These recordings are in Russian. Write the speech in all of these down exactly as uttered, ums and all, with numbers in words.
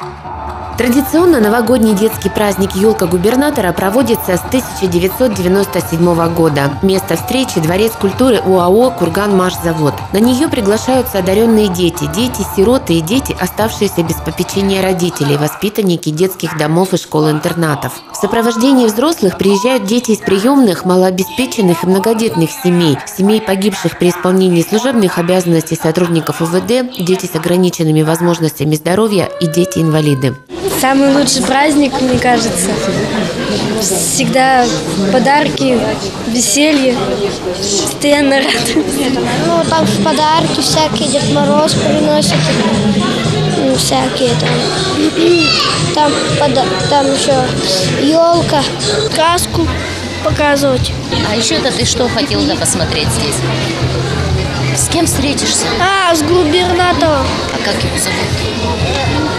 Традиционно новогодний детский праздник «Елка губернатора» проводится с тысяча девятьсот девяносто седьмого года. Место встречи – Дворец культуры ОАО «Курганмашзавод». На нее приглашаются одаренные дети, дети-сироты и дети, оставшиеся без попечения родителей, воспитанники детских домов и школ-интернатов. В сопровождении взрослых приезжают дети из приемных, малообеспеченных и многодетных семей, семей погибших при исполнении служебных обязанностей сотрудников УВД, дети с ограниченными возможностями здоровья и дети-инвалиды. Самый лучший праздник, мне кажется. Всегда подарки, веселье, постоянно радость. Ну, там подарки всякие, Дед Мороз приносит, ну, всякие там. Там, там еще елка, сказку показывать. А еще-то ты что хотел да посмотреть здесь? С кем встретишься? А, с губернатором. А как его зовут?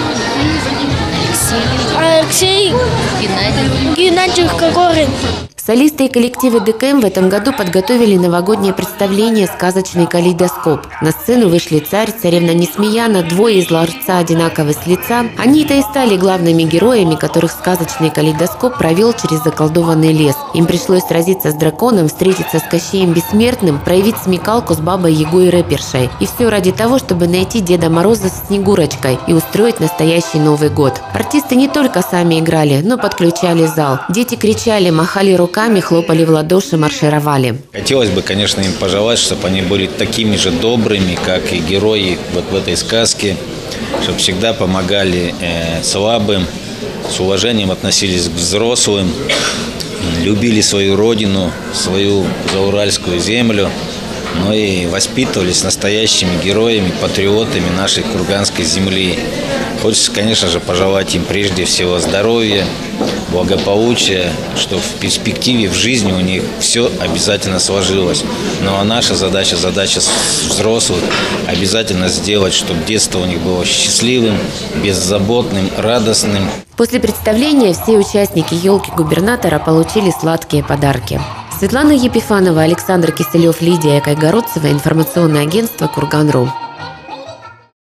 Алексей Геннадий. Геннадий Кокорин. Солисты и коллективы ДКМ в этом году подготовили новогоднее представление «Сказочный калейдоскоп». На сцену вышли царь, царевна Несмеяна, двое из ларца одинаковы с лица. Они-то и стали главными героями, которых сказочный калейдоскоп провел через заколдованный лес. Им пришлось сразиться с драконом, встретиться с Кощеем Бессмертным, проявить смекалку с бабой Ягой Рэпершей. И все ради того, чтобы найти Деда Мороза с Снегурочкой и устроить настоящий Новый год. Артисты не только сами играли, но подключали зал. Дети кричали, махали руками, Руками хлопали в ладоши, маршировали. Хотелось бы, конечно, им пожелать, чтобы они были такими же добрыми, как и герои вот в этой сказке, чтобы всегда помогали э, слабым, с уважением относились к взрослым, любили свою родину, свою зауральскую землю, но и воспитывались настоящими героями, патриотами нашей курганской земли. Хочется, конечно же, пожелать им прежде всего здоровья, благополучия, чтобы в перспективе в жизни у них все обязательно сложилось. Ну а наша задача, задача взрослых, обязательно сделать, чтобы детство у них было счастливым, беззаботным, радостным. После представления все участники «Елки губернатора» получили сладкие подарки. Светлана Епифанова, Александр Киселев, Лидия Кайгородцева, информационное агентство «Курган.ру».